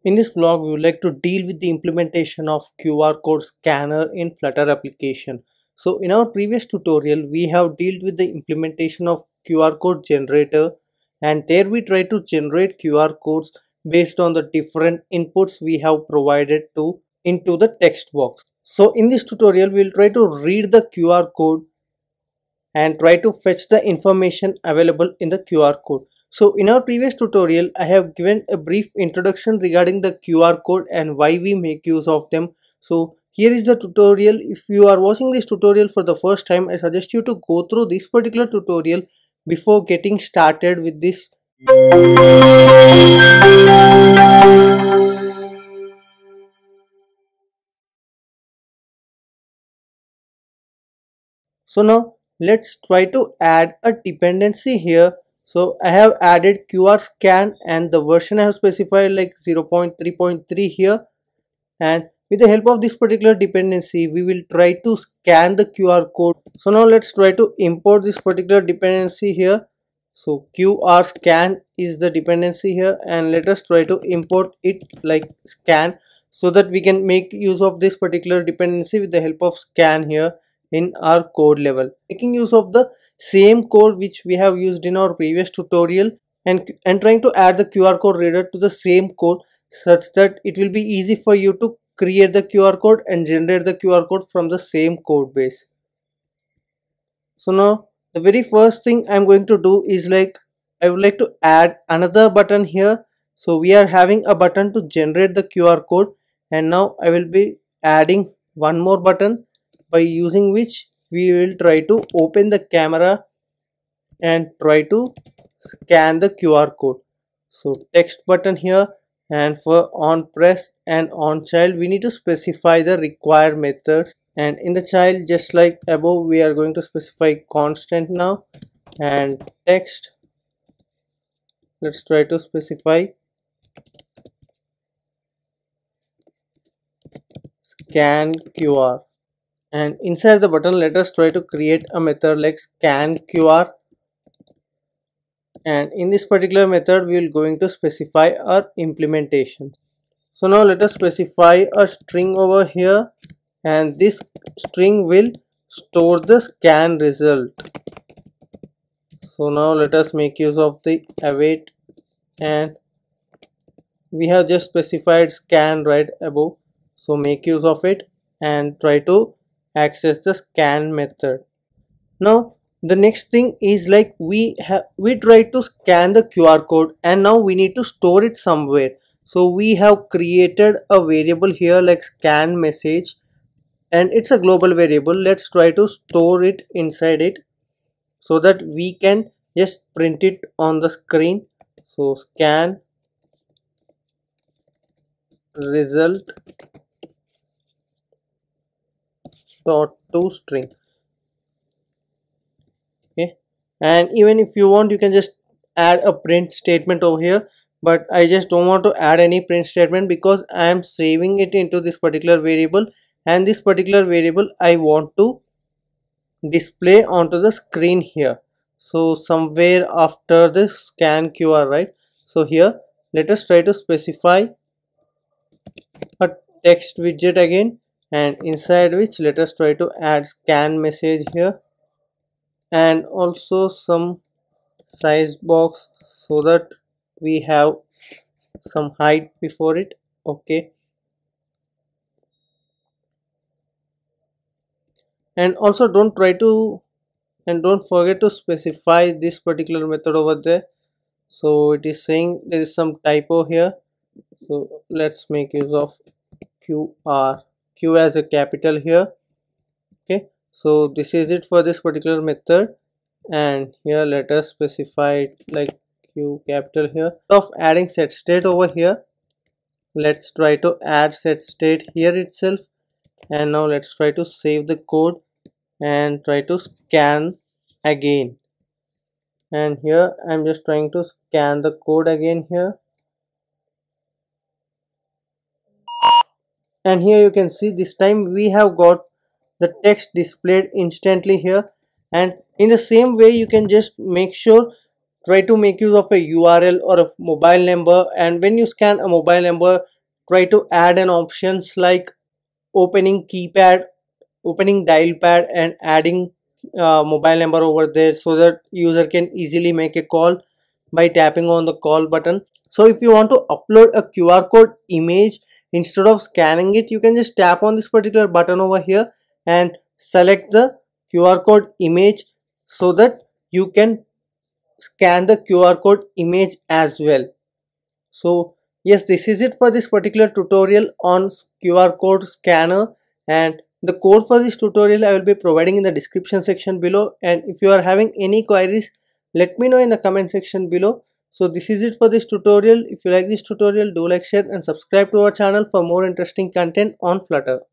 In this vlog, we would like to deal with the implementation of QR code scanner in Flutter application. So in our previous tutorial, we have dealt with the implementation of QR code generator, and there we try to generate QR codes based on the different inputs we have provided to into the text box. So in this tutorial, we will try to read the QR code and try to fetch the information available in the QR code. So in our previous tutorial, I have given a brief introduction regarding the QR code and why we make use of them. So here is the tutorial. If you are watching this tutorial for the first time, I suggest you to go through this particular tutorial before getting started with this. So now let's try to add a dependency here. So I have added QR scan and the version I have specified like 0.3.3 here, and with the help of this particular dependency we will try to scan the QR code. So now let's try to import this particular dependency here. So QR scan is the dependency here, and let us try to import it like scan so that we can make use of this particular dependency with the help of scan here in our code level, making use of the same code which we have used in our previous tutorial, and trying to add the QR code reader to the same code such that it will be easy for you to create the QR code and generate the QR code from the same code base. So now the very first thing I'm going to do is like I would like to add another button here. So we are having a button to generate the QR code, and now I will be adding one more button by using which we will try to open the camera and try to scan the QR code. So text button here, and for on press and on child we need to specify the required methods, and in the child just like above we are going to specify constant now, and text let's try to specify scan QR, and inside the button let us try to create a method like scan QR, and in this particular method we will going to specify our implementation. So now let us specify a string over here, and this string will store the scan result. So now let us make use of the await, and we have just specified scan right above, so make use of it and try to access the scan method. Now the next thing is like we try to scan the QR code, and now we need to store it somewhere. So we have created a variable here like scan message, and it's a global variable. Let's try to store it inside it so that we can just print it on the screen. So scan result dot to string. Okay, and even if you want you can just add a print statement over here, but I just don't want to add any print statement because I am saving it into this particular variable, and this particular variable I want to display onto the screen here. So somewhere after the scan QR, right? So here let us try to specify a text widget again, and inside which let us try to add scan message here, and also some size box so that we have some height before it. Okay, and also don't forget to specify this particular method over there. So it is saying there is some typo here, so let's make use of Q as a capital here. Okay, so this is it for this particular method, and here let us specify it like Q capital here. Of adding set state over here, let's try to add set state here itself, and now let's try to save the code and try to scan again. And here I'm just trying to scan the code again here, and here you can see this time we have got the text displayed instantly here. And in the same way you can just make sure try to make use of a URL or a mobile number, and when you scan a mobile number, try to add an options like opening keypad, opening dial pad, and adding mobile number over there, so that user can easily make a call by tapping on the call button. So if you want to upload a QR code image, instead of scanning it, you can just tap on this particular button over here and select the QR code image, so that you can scan the QR code image as well. So yes, this is it for this particular tutorial on QR code scanner, and the code for this tutorial I will be providing in the description section below, and if you are having any queries, let me know in the comment section below. So this is it for this tutorial. If you like this tutorial, do like, share and subscribe to our channel for more interesting content on Flutter.